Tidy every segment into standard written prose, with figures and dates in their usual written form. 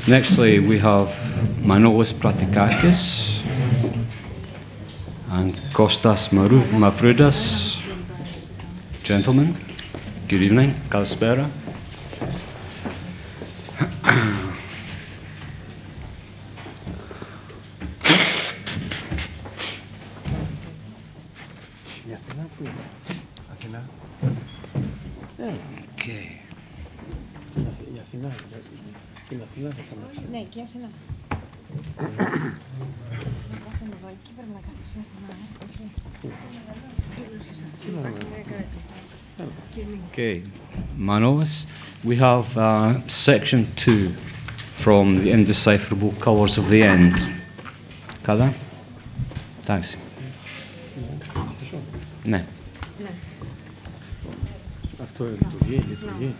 Nextly, we have Manolis Pratikakis and Kostas Mavroudas. Gentlemen, good evening. Kalispera. Okay. Ναι, και η Αθηνά. Εκεί πρέπει να κάνεις η Αθηνά. Okay, Manolis, we have section 2 from the indecipherable colours of the end. Kada? Thanks. Ναι. Αυτό λειτουργεί.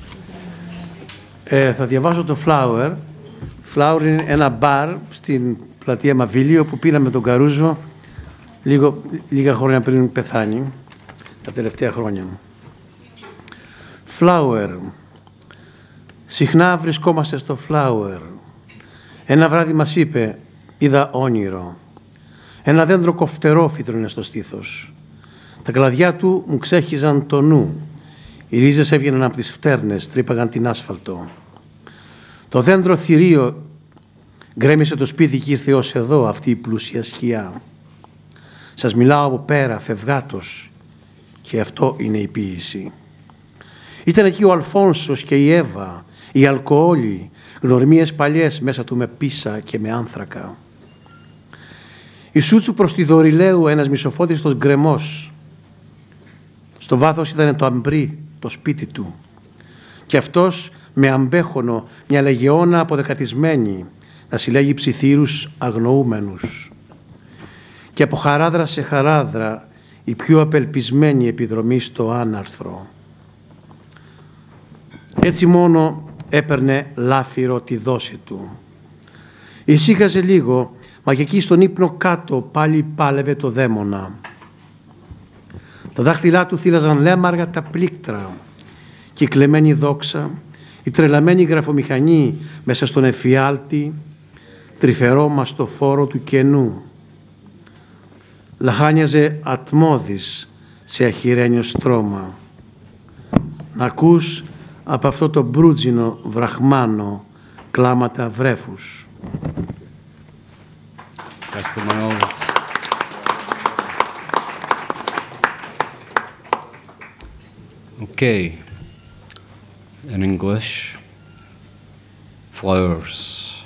Θα διαβάσω το Flower. Flower είναι ένα μπαρ στην πλατεία Μαβίλιο που πήραμε τον Καρούζο λίγα χρόνια πριν πεθάνει, τα τελευταία χρόνια μου. Flower. Συχνά βρισκόμαστε στο Flower. Ένα βράδυ μας είπε, είδα όνειρο. Ένα δέντρο κοφτερό φύτρωνε στο στήθος. Τα κλαδιά του μου ξέχυζαν το νου. Οι ρίζες έβγαιναν από τις φτέρνες, τρύπαγαν την άσφαλτο. Το δέντρο θηρίο γκρέμισε το σπίτι και ήρθε ως εδώ αυτή η πλούσια σκιά. Σας μιλάω από πέρα, φευγάτος, και αυτό είναι η ποίηση. Ήταν εκεί ο Αλφόνσος και η Εύα, οι αλκοόλοι, γνωριμίες παλιές μέσα του με πίσα και με άνθρακα. Η Σούτσου προς τη Δωρηλαίου ένας μισοφώτιστος γκρεμός. Στο βάθος ήταν το αμπρί, το σπίτι του. Και αυτός με αμπέχονο, μια λεγεώνα αποδεκατισμένη, να συλλέγει ψιθύρους αγνοούμενους. Και από χαράδρα σε χαράδρα, η πιο απελπισμένη επιδρομή στο άναρθρο. Έτσι μόνο έπαιρνε λάφυρο τη δόση του. Ησύχαζε λίγο, μα και εκεί στον ύπνο κάτω πάλι πάλευε το δαίμονα. Τα δάχτυλά του θύλαζαν λέμαργα τα πλήκτρα και η κλεμμένη δόξα, η τρελαμένη γραφομηχανή μέσα στον εφιάλτη, τρυφερό μαστοφόρο του κενού. Λαχάνιαζε ατμώδης σε αχυρένιο στρώμα. Να ακούς από αυτό το μπρούτζινο βραχμάνο κλάματα βρέφους. Okay, in English, Flowers.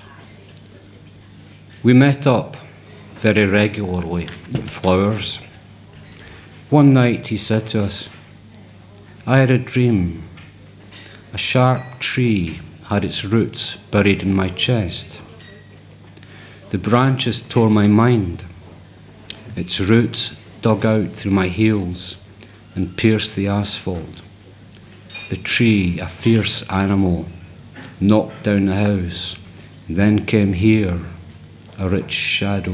We met up very regularly at Flowers. One night he said to us, I had a dream. A sharp tree had its roots buried in my chest. The branches tore my mind. Its roots dug out through my heels and pierced the asphalt. The tree, a fierce animal, knocked down the house, then came here, a rich shadow.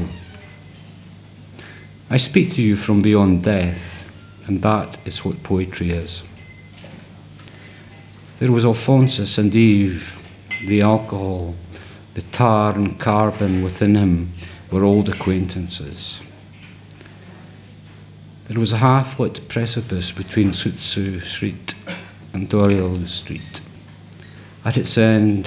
I speak to you from beyond death, and that is what poetry is. There was Alphonsus and Eve, the alcohol, the tar and carbon within him were old acquaintances. There was a half-lit precipice between Sutsu Street and Doriel Street. At its end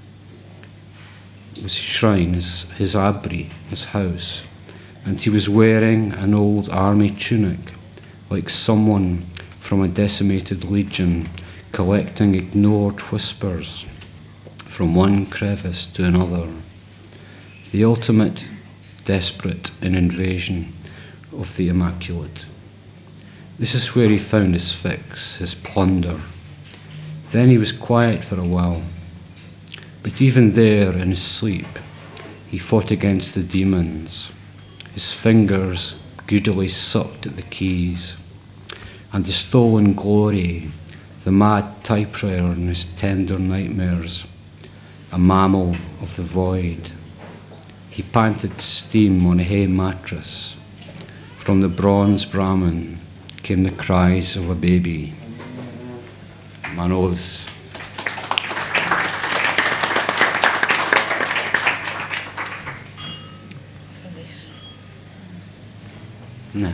was his shrine, his abri, his house, and he was wearing an old army tunic, like someone from a decimated legion collecting ignored whispers from one crevice to another, the ultimate desperate in invasion of the immaculate. This is where he found his fix, his plunder. Then he was quiet for a while, but even there in his sleep he fought against the demons. His fingers greedily sucked at the keys, and the stolen glory, the mad typewriter in his tender nightmares, a mammal of the void. He panted steam on a hay mattress. From the bronze Brahmin came the cries of a baby. Manolis. No.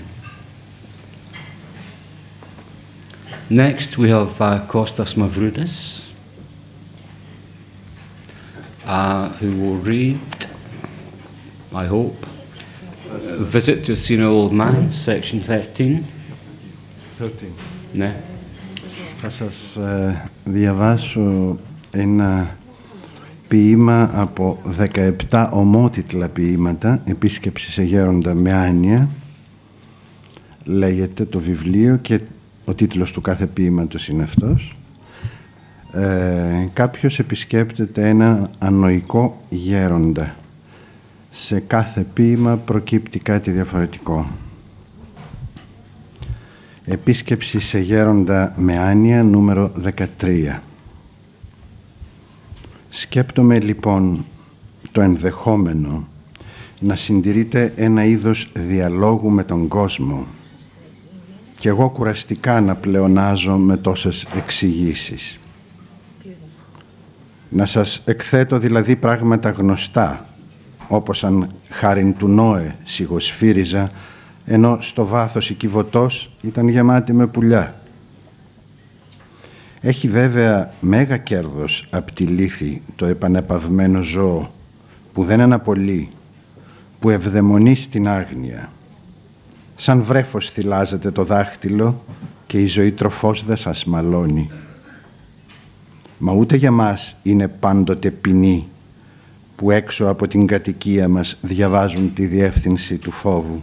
Next we have Kostas Mavroudis, who will read, I hope, Visit to a Senile Old Man, section 13. 13. Ναι. Θα σας διαβάσω ένα ποίημα από 17 ομότιτλα ποίηματα, επίσκεψη σε γέροντα με άνοια, λέγεται το βιβλίο και ο τίτλος του κάθε ποίηματος είναι αυτός. Κάποιος επισκέπτεται ένα ανοικό γέροντα. Σε κάθε ποίημα προκύπτει κάτι διαφορετικό. Επίσκεψη σε γέροντα με άνοια, νούμερο 13. Σκέπτομαι λοιπόν το ενδεχόμενο να συντηρείται ένα είδος διαλόγου με τον κόσμο και εγώ κουραστικά να πλεονάζω με τόσες εξηγήσεις. Να σας εκθέτω δηλαδή πράγματα γνωστά, όπως αν χάριν του Νόε σιγοσφύριζα, ενώ στο βάθος η Κιβωτός ήταν γεμάτη με πουλιά. Έχει βέβαια μέγα κέρδος απ' τη λύθη το επανεπαυμένο ζώο, που δεν αναπολύει, που ευδαιμονεί στην άγνοια. Σαν βρέφος θυλάζεται το δάχτυλο και η ζωή τροφός δεν σας μαλώνει. Μα ούτε για μας είναι πάντοτε ποινή, που έξω από την κατοικία μας διαβάζουν τη διεύθυνση του φόβου.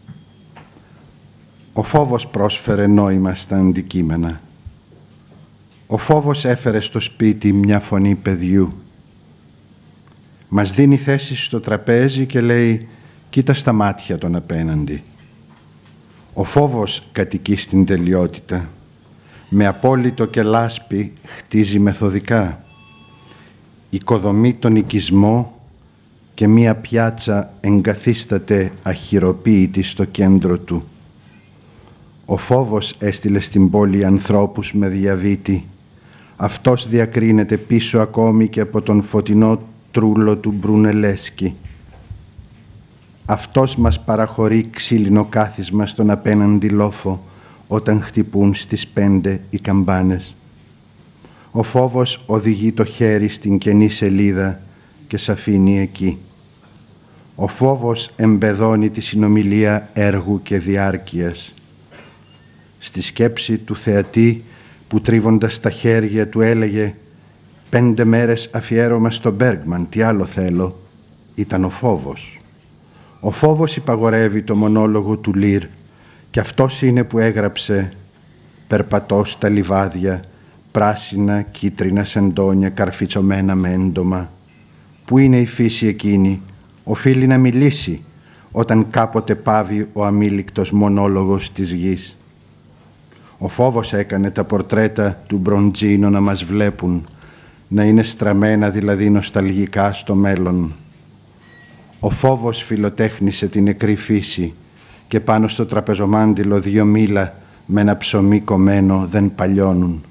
Ο φόβος πρόσφερε νόημα στα αντικείμενα. Ο φόβος έφερε στο σπίτι μια φωνή παιδιού. Μας δίνει θέση στο τραπέζι και λέει «Κοίτα στα μάτια τον απέναντι». Ο φόβος κατοικεί στην τελειότητα. Με απόλυτο και λάσπη χτίζει μεθοδικά. Οικοδομεί τον οικισμό και μία πιάτσα εγκαθίσταται αχυροποίητη στο κέντρο του. Ο φόβος έστειλε στην πόλη ανθρώπους με διαβήτη. Αυτός διακρίνεται πίσω ακόμη και από τον φωτεινό τρούλο του Μπρουνελέσκι. Αυτός μας παραχωρεί ξύλινο κάθισμα στον απέναντι λόφο όταν χτυπούν στις 5 οι καμπάνες. Ο φόβος οδηγεί το χέρι στην κενή σελίδα και σ' αφήνει εκεί. Ο φόβος εμπεδώνει τη συνομιλία έργου και διάρκειας. Στη σκέψη του θεατή που τρίβοντας τα χέρια του έλεγε «5 μέρες αφιέρωμα στο Μπέργκμαν, τι άλλο θέλω», ήταν ο φόβος. Ο φόβος υπαγορεύει το μονόλογο του Λίρ και αυτός είναι που έγραψε «Περπατώ στα λιβάδια, πράσινα, κίτρινα σεντόνια καρφιτσωμένα με έντομα». Πού είναι η φύση εκείνη, οφείλει να μιλήσει όταν κάποτε πάβει ο αμήλικτος μονόλογος της γης. Ο φόβος έκανε τα πορτρέτα του Μπροντζίνο να μας βλέπουν, να είναι στραμμένα δηλαδή νοσταλγικά στο μέλλον. Ο φόβος φιλοτέχνησε την νεκρή φύση και πάνω στο τραπεζομάντιλο 2 μήλα με ένα ψωμί κομμένο δεν παλιώνουν.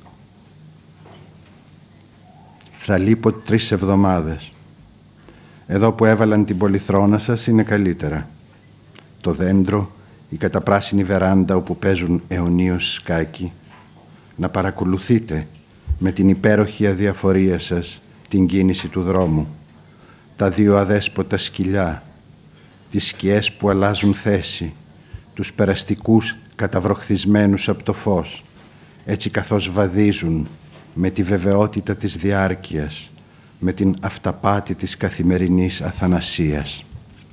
Θα λείπω 3 εβδομάδες. Εδώ που έβαλαν την πολυθρόνα σας είναι καλύτερα. Το δέντρο, η καταπράσινη βεράντα όπου παίζουν αιωνίως σκάκι. Να παρακολουθείτε με την υπέροχη αδιαφορία σας την κίνηση του δρόμου. Τα 2 αδέσποτα σκυλιά, τις σκιές που αλλάζουν θέση, τους περαστικούς καταβροχθισμένους από το φως, έτσι καθώς βαδίζουν με τη βεβαιότητα της διάρκειας, με την αυταπάτη της καθημερινής αθανασίας.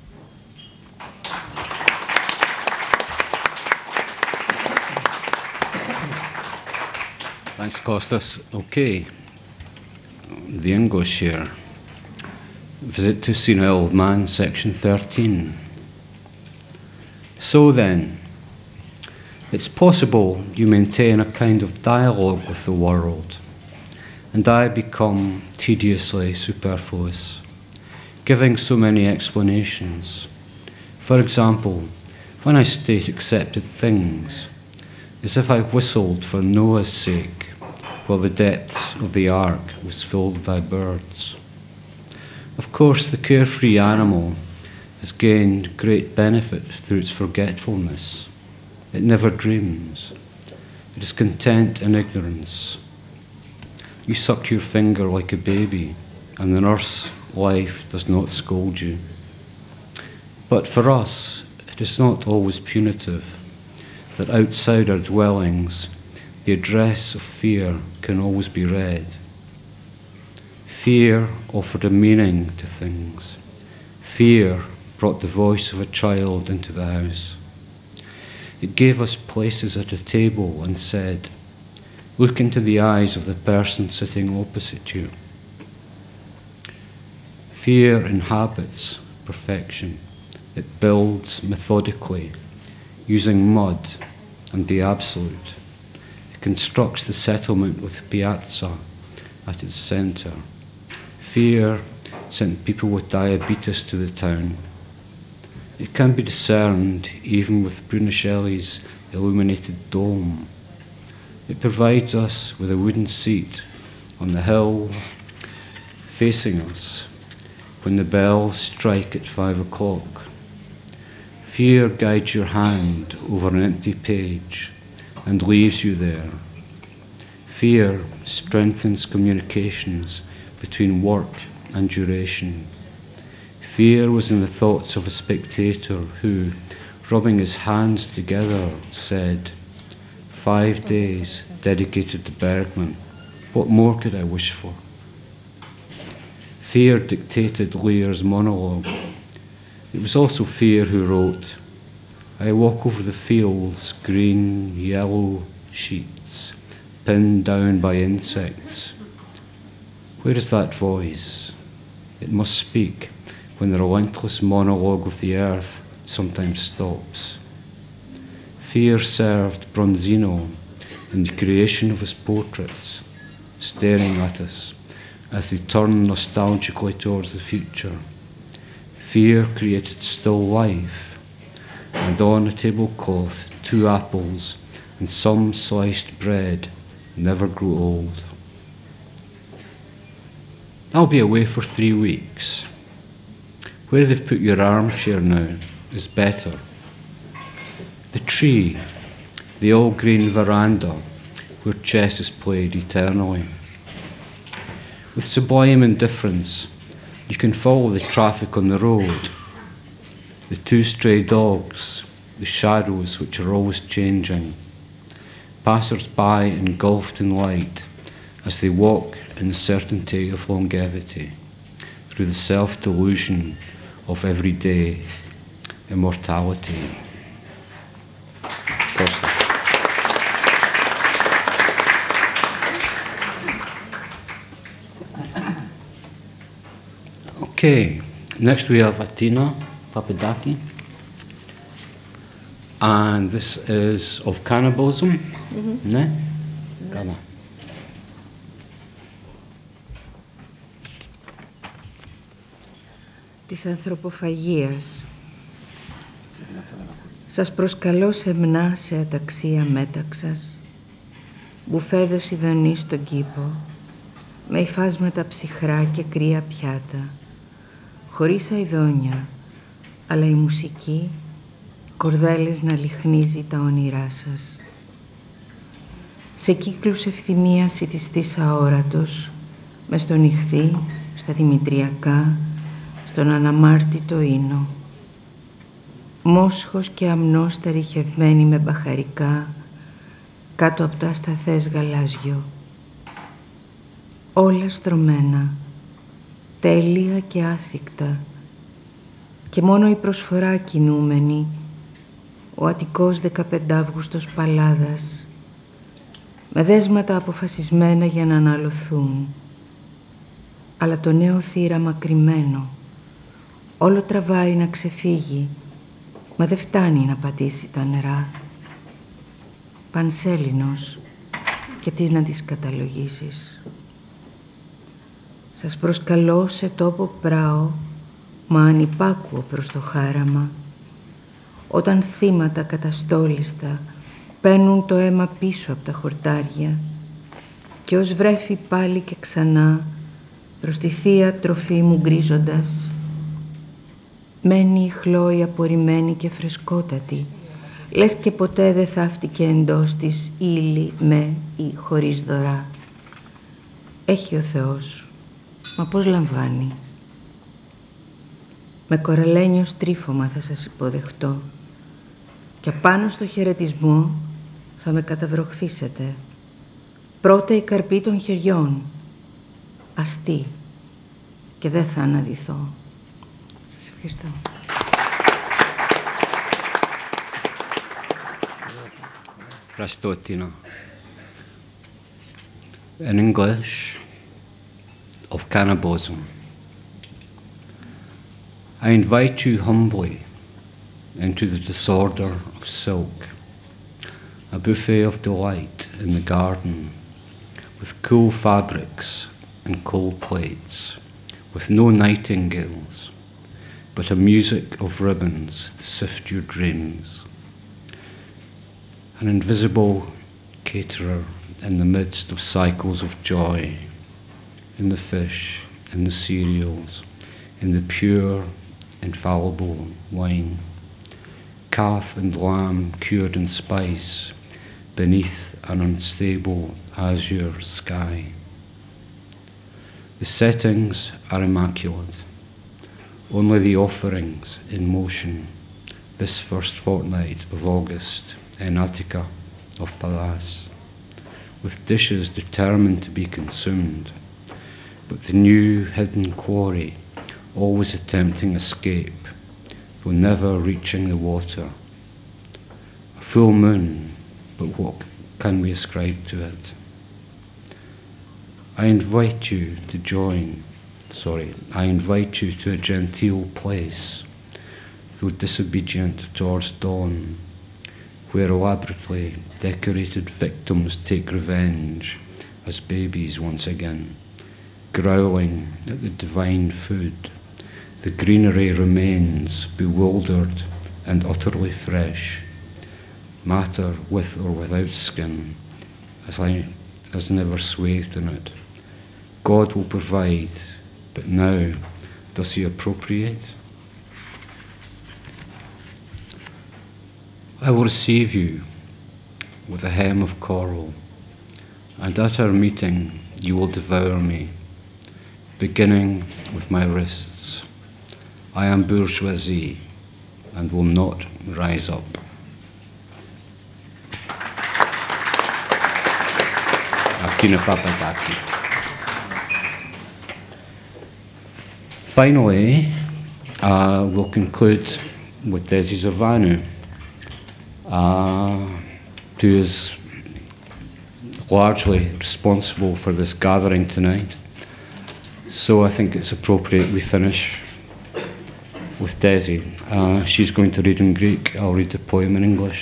Thanks, Kostas. Okay. The English here. Visit to Senile Old Man, section 13. So then, it's possible you maintain a kind of dialogue with the world, and I become tediously superfluous, giving so many explanations. For example, when I state accepted things, as if I whistled for Noah's sake, while the depths of the ark was filled by birds. Of course, the carefree animal has gained great benefit through its forgetfulness. It never dreams. It is content in ignorance. You suck your finger like a baby, and the nurse life does not scold you. But for us, it is not always punitive, that outside our dwellings, the address of fear can always be read. Fear offered a meaning to things. Fear brought the voice of a child into the house. It gave us places at a table and said, "Look into the eyes of the person sitting opposite you." Fear inhabits perfection. It builds methodically, using mud and the absolute. It constructs the settlement with piazza at its centre. Fear sent people with diabetes to the town. It can be discerned even with Brunelleschi's illuminated dome. It provides us with a wooden seat on the hill facing us when the bells strike at 5 o'clock. Fear guides your hand over an empty page and leaves you there. Fear strengthens communications between work and duration. Fear was in the thoughts of a spectator who, rubbing his hands together, said, 5 days dedicated to Bergman. What more could I wish for? Fear dictated Lear's monologue. It was also Fear who wrote, I walk over the fields, green, yellow sheets, pinned down by insects. Where is that voice? It must speak when the relentless monologue of the earth sometimes stops. Fear served Bronzino in the creation of his portraits, staring at us as they turn nostalgically towards the future. Fear created still life, and on a tablecloth 2 apples and some sliced bread never grow old. I'll be away for 3 weeks. Where they've put your armchair now is better. The tree, the all-green veranda where chess is played eternally. With sublime indifference, you can follow the traffic on the road, the 2 stray dogs, the shadows which are always changing, passers-by engulfed in light as they walk in the certainty of longevity, through the self-delusion of everyday immortality. Okay, next we have Athena Papadaki, and this is of cannibalism. Ne? Come on. Της ανθρωποφαγίας. Σας προσκαλώ σεμνά σε αταξία μέταξας, μπουφέδος ειδονή στον κήπο, με υφάσματα ψυχρά και κρύα πιάτα, χωρίς αηδόνια, αλλά η μουσική, κορδέλες να λιχνίζει τα όνειρά σας. Σε κύκλους ευθυμίας ητιστής αόρατος, μες στον ηχθή, στα δημητριακά, στον αναμάρτητο ίνο. Μόσχος και αμνός στεριχευμένοι με μπαχαρικά, κάτω από τα σταθές γαλάζιο. Όλα στρωμένα, τέλεια και άθικτα, και μόνο η προσφορά κινούμενη, ο Αττικός 15 Αύγουστος Παλάδας, με δέσματα αποφασισμένα για να αναλωθούν, αλλά το νέο θύραμα κρυμμένο, όλο τραβάει να ξεφύγει, μα δεν φτάνει να πατήσει τα νερά. Πανσέλινος, και τι να τις καταλογίσεις. Σας προσκαλώ σε τόπο πράω, μα ανυπάκουο προς το χάραμα, όταν θύματα καταστόλιστα παίρνουν το αίμα πίσω από τα χορτάρια και ως βρέφει πάλι και ξανά προς τη θεία τροφή μου γκρίζοντας. μένει η Χλόη απορριμμένη και φρεσκότατη, λες και ποτέ δεν θαύτηκε εντός της ύλη με ή χωρίς δωρά. Έχει ο Θεός, μα πώς λαμβάνει. Με κοραλένιο στρίφωμα θα σας υποδεχτώ και απάνω στο χαιρετισμό θα με καταβροχθήσετε. Πρώτα η καρπή των χεριών, αστή, και δεν θα αναδυθώ. Σας ευχαριστώ. Ευχαριστώ, Τίνα. In English, of cannibalism. I invite you humbly into the disorder of silk, a buffet of delight in the garden, with cool fabrics and cold plates, with no nightingales, but a music of ribbons to sift your dreams. An invisible caterer in the midst of cycles of joy, in the fish, in the cereals, in the pure, infallible wine, calf and lamb cured in spice beneath an unstable azure sky. The settings are immaculate, only the offerings in motion this first fortnight of August in Attica of Pallas, with dishes determined to be consumed, but the new hidden quarry always attempting escape, though never reaching the water. A full moon, but what can we ascribe to it? I invite you to a genteel place, though disobedient towards dawn, where elaborately decorated victims take revenge as babies once again, growling at the divine food. The greenery remains bewildered and utterly fresh, matter with or without skin, as never swathed in it. God will provide, but now does he appropriate? I will receive you with a hem of coral, and at our meeting you will devour me, beginning with my wrists. I am bourgeoisie and will not rise up. Tina Papadaki. Finally, we'll conclude with Desi Zervanu, who is largely responsible for this gathering tonight. So I think it's appropriate we finish with Desi. She's going to read in Greek. I'll read the poem in English.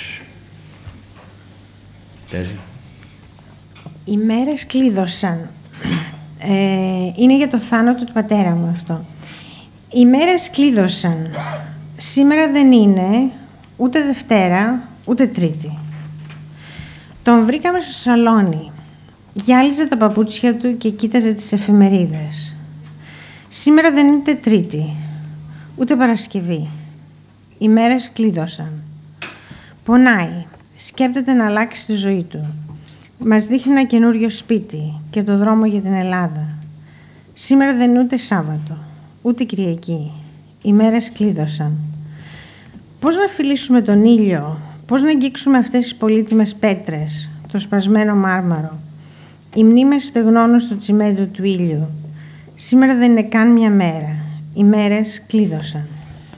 Desi. Οι μέρες κλείδωσαν. Είναι για το θάνατο του πατέρα μου αυτό. Οι μέρες κλείδωσαν. Σήμερα δεν είναι ούτε Δευτέρα, ούτε Τρίτη. Τον βρήκαμε στο σαλόνι. Γυάλιζε τα παπούτσια του και κοίταζε τις εφημερίδες. Σήμερα δεν είναι ούτε Τρίτη, ούτε Παρασκευή. Οι μέρες κλείδωσαν. Πονάει. Σκέπτεται να αλλάξει τη ζωή του. Μας δείχνει ένα καινούριο σπίτι και το δρόμο για την Ελλάδα. Σήμερα δεν είναι ούτε Σάββατο, ούτε Κυριακή. Οι μέρες κλείδωσαν. Πώς να φιλήσουμε τον ήλιο, πώς να αγγίξουμε αυτές τις πολύτιμες πέτρες, το σπασμένο μάρμαρο. Οι μνήμες στεγνώνουν στο τσιμέντο του ήλιου. Σήμερα δεν είναι καν μια μέρα. Οι μέρες κλείδωσαν.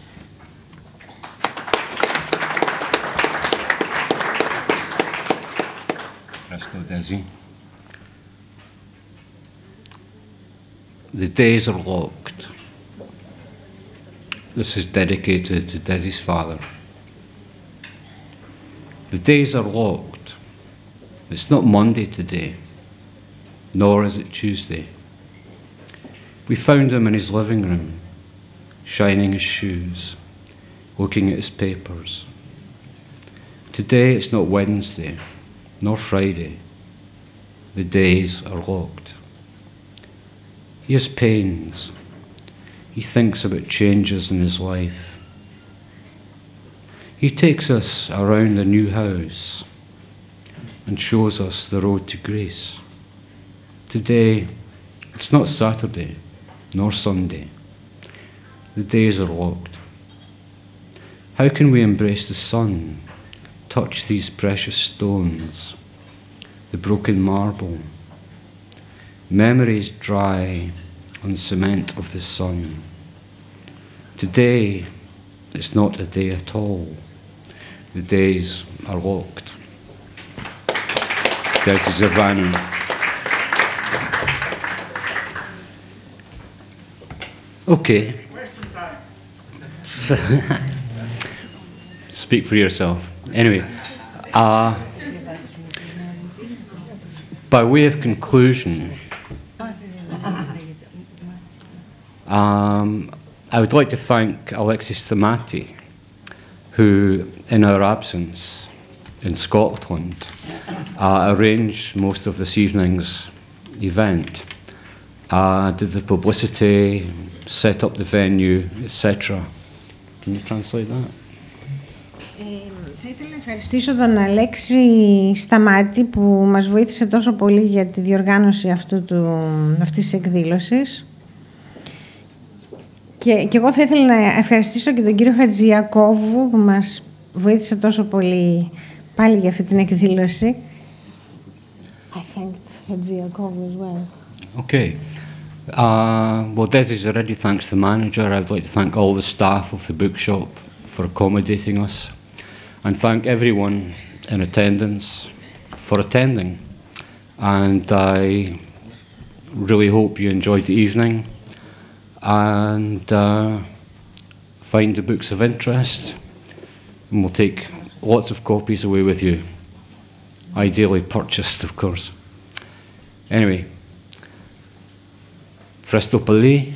Desi. The days are locked. This is dedicated to Desi's father. The days are locked. It's not Monday today, nor is it Tuesday. We found him in his living room, shining his shoes, looking at his papers. Today it's not Wednesday, nor Friday. The days are locked. He has pains. He thinks about changes in his life, He takes us around the new house and shows us the road to grace. Today, it's not Saturday nor Sunday. The days are locked. How can we embrace the sun, touch these precious stones, the broken marble, memories dry on the cement of the sun? Today, it's not a day at all. The days are locked. Desi Giovanni. Okay. Speak for yourself. Anyway, by way of conclusion, I would like to thank Alexis Thomati, who, in our absence in Scotland, arranged most of this evening's event, did the publicity, set up the venue, etc. Can you translate that? Θα ήθελα να ευχαριστήσω τον Αλέξη Σταμάτη που μας βοήθησε τόσο πολύ για τη διοργάνωση αυτής της εκδήλωσης. Και εγώ θα ήθελα να ευχαριστήσω και τον κύριο Χατζιακόβου που μας βοήθησε τόσο πολύ πάλι για αυτή την εκδήλωση. I thanked Hadzhiakovu as well. Okay. Well, Desi's already thanks the manager. I'd like to thank all the staff of the bookshop for accommodating us, and thank everyone in attendance for attending. And I really hope you enjoyed the evening and find the books of interest, and we'll take lots of copies away with you, ideally purchased, of course. Anyway, Ευχαριστώ πολύ.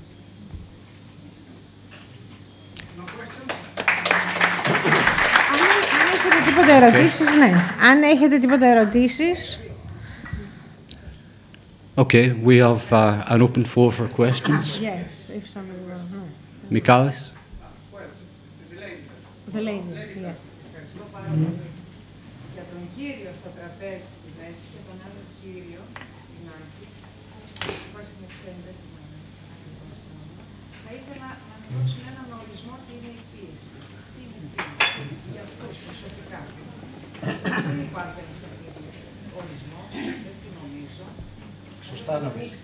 Αν έχετε τίποτα ερωτήσεις, ναι. Αν έχετε τίποτα ερωτήσεις... Okay, we have an open floor for questions. Yes, if somebody will. No. Michalis? The lady, yeah. Ευχαριστώ πάρα πολύ για τον κύριο στο τραπέζι στη μέση και τον άλλο κύριο στην άκρη. Πώς είναι ξέρετε, θα ήθελα να μου δώσουν έναν ορισμό τι είναι η πίεση. Τι είναι η πίεση για αυτούς προσωπικά. Δεν υπάρχει ένας ορισμό, έτσι νομίζω. Σωστά νομίζω.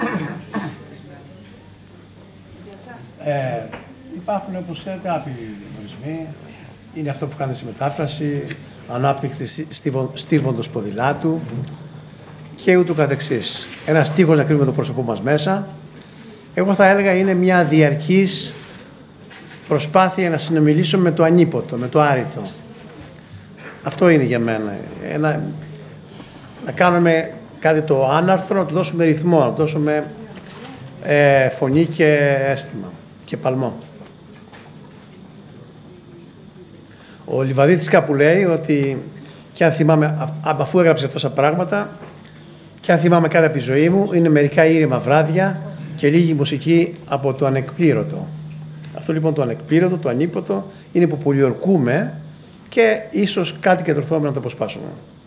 Για εσάς. Υπάρχουν, όπως ξέρετε, άπειροι ορισμοί. Είναι αυτό που κάνει στη μετάφραση, ανάπτυξη στίβοντος ποδηλάτου και ούτω καθεξής. Ένα στίχος να κρύβουμε το πρόσωπό μας μέσα. Εγώ θα έλεγα είναι μια διαρκής προσπάθεια να συνομιλήσουμε με το ανίποτο, με το άρρητο. Αυτό είναι για μένα. Να κάνουμε κάτι το άναρθρο, να του δώσουμε ρυθμό, να του δώσουμε φωνή και αίσθημα και παλμό. Ο Λιβαδίτης κάπου λέει ότι και αν θυμάμαι, αφού έγραψε τόσα πράγματα, και αν θυμάμαι κάτι από τη ζωή μου, είναι μερικά ήρεμα βράδια και λίγη μουσική από το ανεκπλήρωτο. Αυτό λοιπόν το ανεκπλήρωτο, το ανίποτο, είναι που πολιορκούμε και ίσως κάτι κατορθώμε να το αποσπάσουμε.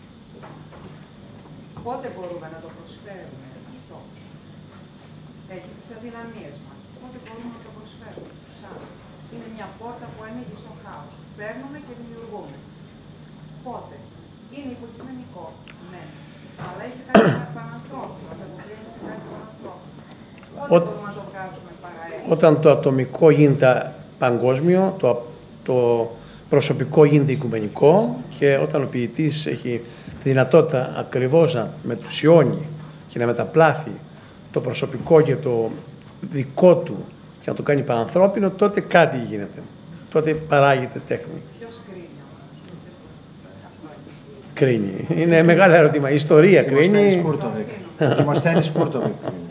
Πότε μπορούμε να το προσφέρουμε αυτό. Έχει τις αδυναμίες μας. Πότε μπορούμε να το προσφέρουμε στους άλλους. Είναι μια πόρτα που ανοίγει στο χάος. Παίρνουμε και δημιουργούμε. Πότε. Είναι υποκειμενικό. Ναι. Αλλά έχει κάτι πανανθρώπινο. Ανταποκρίνεται σε κάτι πανανθρώπινο. Πότε μπορούμε να το βγάζουμε παρά έτσι. Όταν το ατομικό γίνεται παγκόσμιο, το προσωπικό γίνεται οικουμενικό και όταν ο ποιητής έχει τη δυνατότητα ακριβώς να μετουσιώνει και να μεταπλάθει το προσωπικό και το δικό του και να το κάνει πανανθρώπινο, τότε κάτι γίνεται. Τότε παράγεται τέχνη. Ποιος Κρίνει. Είναι μεγάλο ερώτημα. Η ιστορία κρίνει. Δημοσθένης Κούρτοβικ.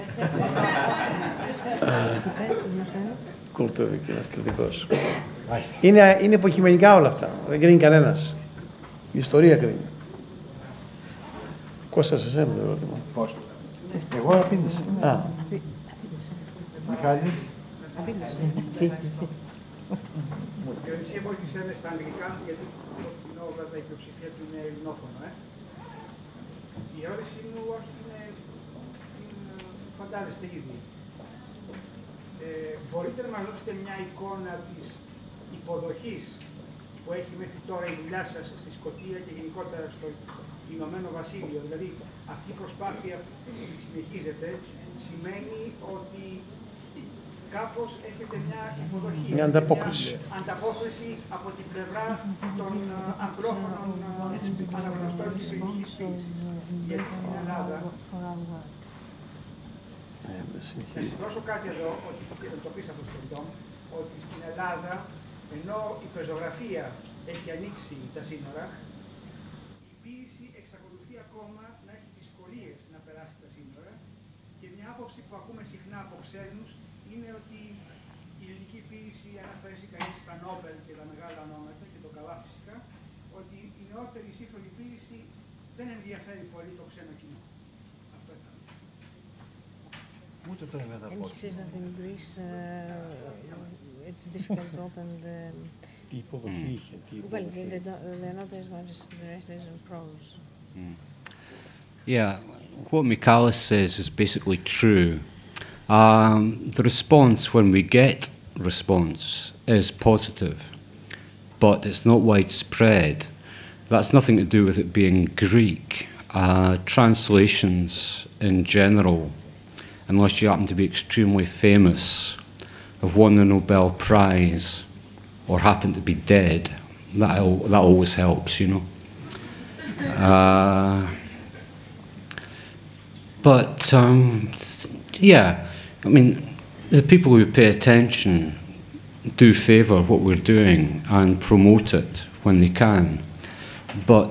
Κούρτοβικ, ένας κριτικός. Είναι υποκειμενικά όλα αυτά. Δεν κρίνει κανένας. Η ιστορία κρίνει. Κώστα, σε εσένα το ερώτημα. Πώς. Εγώ απήντησα. Α. Μιχάλης. Διονυσία, βοήθησέ με στα αγγλικά, γιατί το κοινό βέβαια η πλειοψηφία του είναι ελληνόφωνο. Η ερώτησή μου είναι, φαντάζεστε ήδη. Μπορείτε να μας δώσετε μια εικόνα της υποδοχής που έχει μέχρι τώρα η δουλειά σας στη Σκωτία και γενικότερα στο Ηνωμένο Βασίλειο? Δηλαδή, αυτή η προσπάθεια που συνεχίζεται σημαίνει ότι κάπως έχετε μια υποδοχή, μια ανταπόκριση. Ανταπόκριση από την πλευρά των αγγλόφωνων αναγνωστών της ελληνικής φύσης. Γιατί στην Ελλάδα, να συμπληρώσω κάτι εδώ, ότι το πεις από το ότι στην Ελλάδα, ενώ η πεζογραφία έχει ανοίξει τα σύνορα, η ποίηση εξακολουθεί ακόμα να έχει δυσκολίες να περάσει τα σύνορα και μια άποψη που ακούμε συχνά από ξένους είναι ότι η ελληνική ποίηση, αν αφαιρέσει κανείς τα Νόμπελ και τα μεγάλα ονόματα και το καλά φυσικά, ότι η νεότερη σύγχρονη ποίηση δεν ενδιαφέρει πολύ το ξένο κοινό. Αυτό ήταν. Ούτε το είμαι And he says that in Greece it's difficult to open the... Τι υποδοχή είχε, τι Well, they're not as much as the rest is in prose. Yeah, what Michalis says is basically true. The response, when we get response, is positive, but it's not widespread. That's nothing to do with it being Greek. Translations in general, unless you happen to be extremely famous, have won the Nobel Prize, or happen to be dead, that always helps, you know. But yeah, I mean, the people who pay attention do favour what we're doing and promote it when they can. But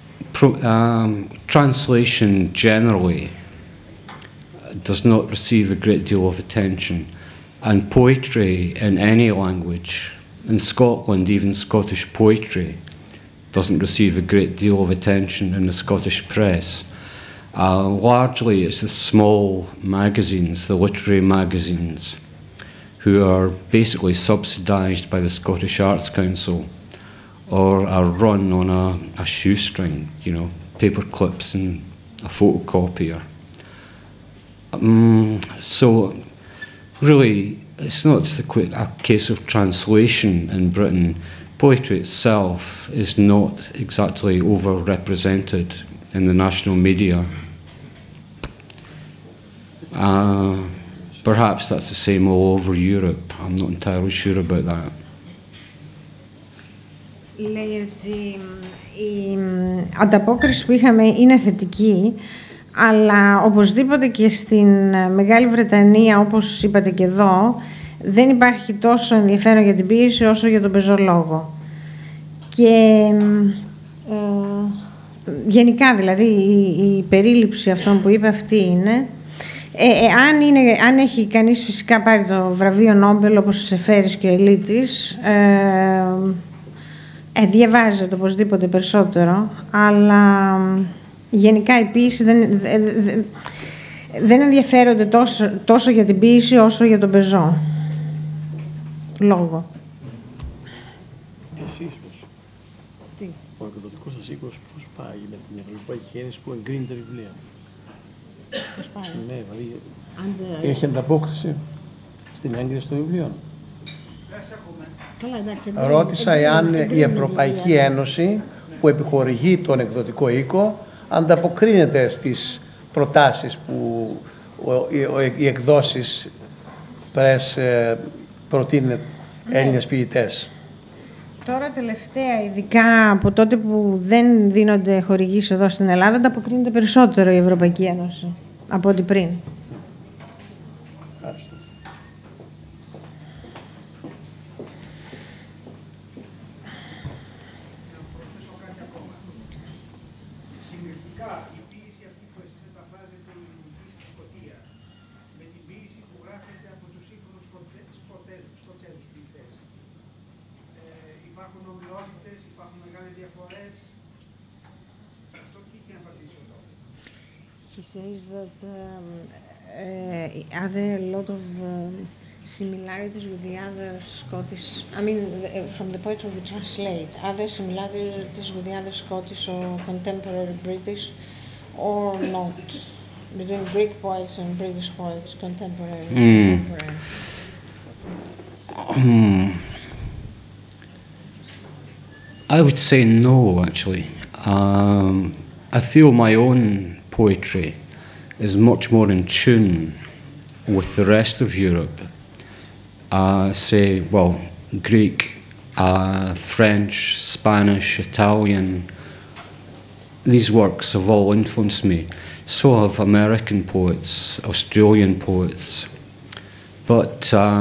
translation generally does not receive a great deal of attention, and poetry in any language, in Scotland even Scottish poetry, doesn't receive a great deal of attention in the Scottish press. Largely it's the small magazines, the literary magazines, who are basically subsidised by the Scottish Arts Council or are run on a shoestring, you know, paper clips and a photocopier. So really it's not a case of translation in Britain. Poetry itself is not exactly overrepresented in the national media. Perhaps that's the same all over Europe. I'm not entirely sure about that. Λέει ότι η ανταπόκριση που είχαμε είναι θετική, αλλά οπωσδήποτε και στην Μεγάλη Βρετανία, όπως είπατε και εδώ, δεν υπάρχει τόσο ενδιαφέρον για την ποίηση όσο για τον πεζολόγο. Και γενικά δηλαδή η περίληψη αυτών που είπε αυτή είναι. Αν έχει κανείς φυσικά πάρει το βραβείο Νόμπελ όπως ο Σεφέρης και ο Ελίτης, διαβάζεται οπωσδήποτε περισσότερο, αλλά γενικά η ποίηση δεν ενδιαφέρονται τόσο για την ποίηση όσο για τον πεζό λόγο. Εσείς πώς? Τι? Ο εκδοτικός σας οίκος πώς πάει με την Ευρωπαϊκή Ένωση που εγκρίνει τα βιβλία? Πώς πάει? Ναι, δηλαδή έχει ανταπόκριση στην έγκριση των βιβλίων. Ρώτησα εάν η Ευρωπαϊκή Ένωση που επιχορηγεί τον εκδοτικό οίκο ανταποκρίνεται στις προτάσεις που οι εκδόσεις προτείνουν Έλληνες ποιητές. Τώρα τελευταία, ειδικά από τότε που δεν δίνονται χορηγήσεις εδώ στην Ελλάδα, ανταποκρίνεται περισσότερο η Ευρωπαϊκή Ένωση από ό,τι πριν. He says that are there a lot of similarities with the other Scottish, I mean, from the poetry we translate, are there similarities with the other Scottish or contemporary British, or not? Between Greek poets and British poets, contemporary. I would say no, actually. I feel my own poetry is much more in tune with the rest of Europe. Say, well, Greek, French, Spanish, Italian. These works have all influenced me. So have American poets, Australian poets. But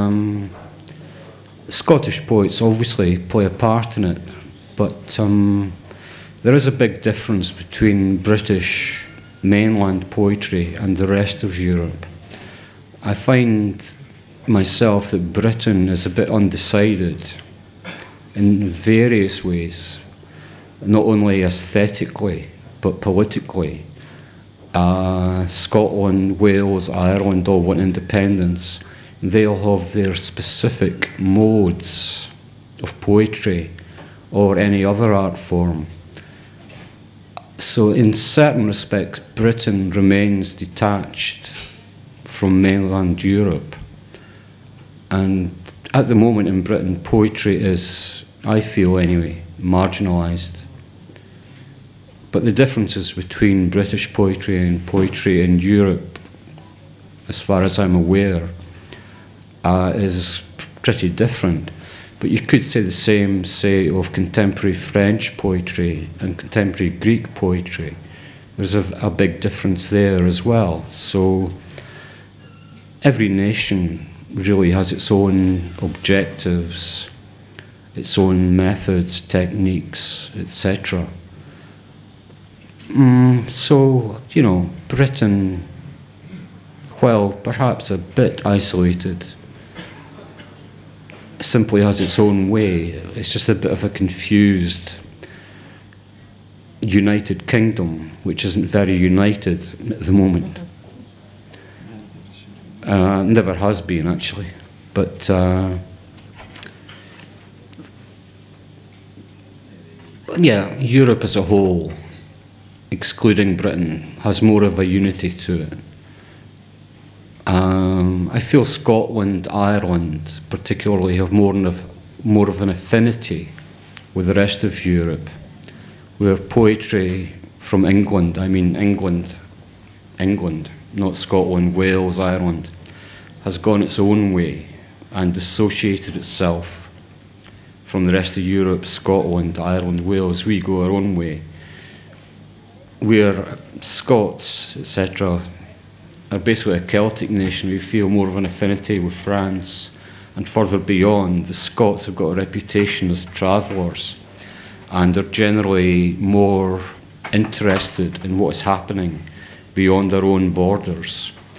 Scottish poets obviously play a part in it. But there is a big difference between British mainland poetry and the rest of Europe. I find myself that Britain is a bit undecided in various ways, not only aesthetically, but politically. Scotland, Wales, Ireland all want independence. They all have their specific modes of poetry or any other art form. So in certain respects, Britain remains detached from mainland Europe. And at the moment in Britain, poetry is, I feel anyway, marginalised. But the differences between British poetry and poetry in Europe, as far as I'm aware, is pretty different. But you could say the same, say, of contemporary French poetry and contemporary Greek poetry. There's a big difference there as well. So every nation really has its own objectives, its own methods, techniques, etc. So, you know, Britain, while perhaps a bit isolated, simply has its own way. It's just a bit of a confused United Kingdom, which isn't very united at the moment. Never has been, actually. But yeah, Europe as a whole, excluding Britain, has more of a unity to it. I feel Scotland, Ireland particularly have more of an affinity with the rest of Europe, where poetry from England, I mean England, not Scotland, Wales, Ireland, has gone its own way and dissociated itself from the rest of Europe, Scotland, Ireland, Wales. We go our own way. We're Scots, etc., are basically a Celtic nation. We feel more of an affinity with France, and further beyond, the Scots have got a reputation as travellers, and are generally more interested in what is happening beyond their own borders.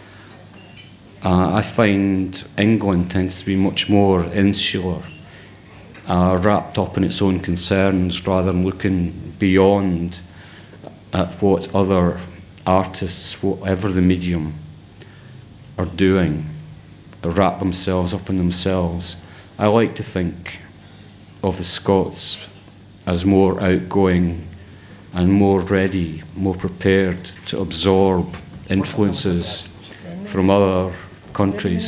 I find England tends to be much more insular, wrapped up in its own concerns rather than looking beyond at what other artists, whatever the medium, are doing, wrap themselves up in themselves. I like to think of the Scots as more outgoing and more ready, more prepared to absorb influences from other countries.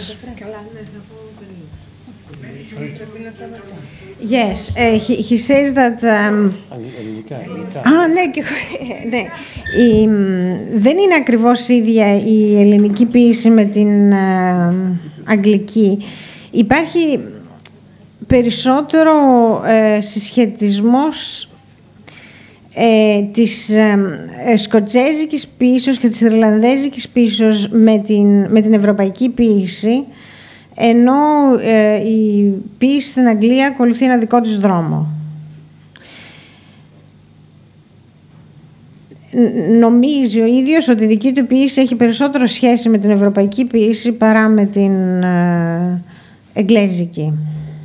Yes, he says that... ναι. Δεν είναι ακριβώς ίδια η ελληνική ποίηση με την αγγλική. Υπάρχει περισσότερο συσχετισμός της σκοτσέζικης ποίησης και της ιρλανδέζικης ποίησης με την ευρωπαϊκή ποίηση, ενώ η ποίηση στην Αγγλία ακολουθεί ένα δικό της δρόμο. Νομίζει ο ίδιος ότι η δική του ποίηση έχει περισσότερο σχέση με την ευρωπαϊκή ποίηση παρά με την εγγλέζικη.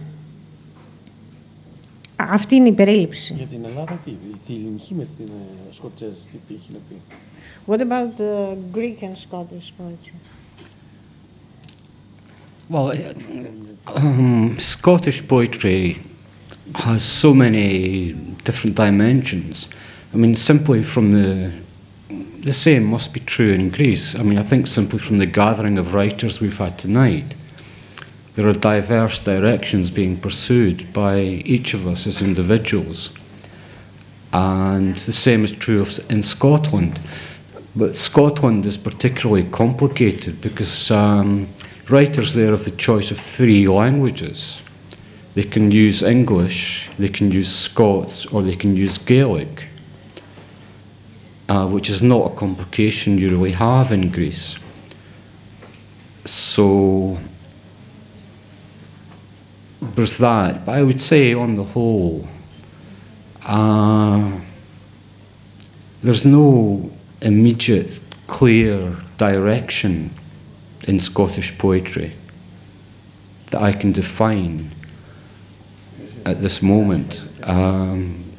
Αυτή είναι η περίληψη. Για την Ελλάδα, τη ελληνική με την σκοτσέζικη, τι έχει να πει. What about the Greek and Scottish poetry? Well, Scottish poetry has so many different dimensions. I mean, simply from the same must be true in Greece. I mean, I think simply from the gathering of writers we've had tonight, there are diverse directions being pursued by each of us as individuals. And the same is true in Scotland. But Scotland is particularly complicated because writers there have the choice of 3 languages. They can use English, they can use Scots, or they can use Gaelic, which is not a complication you really have in Greece. So there's that. But I would say, on the whole, there's no immediate, clear direction in Scottish poetry that I can define at this moment.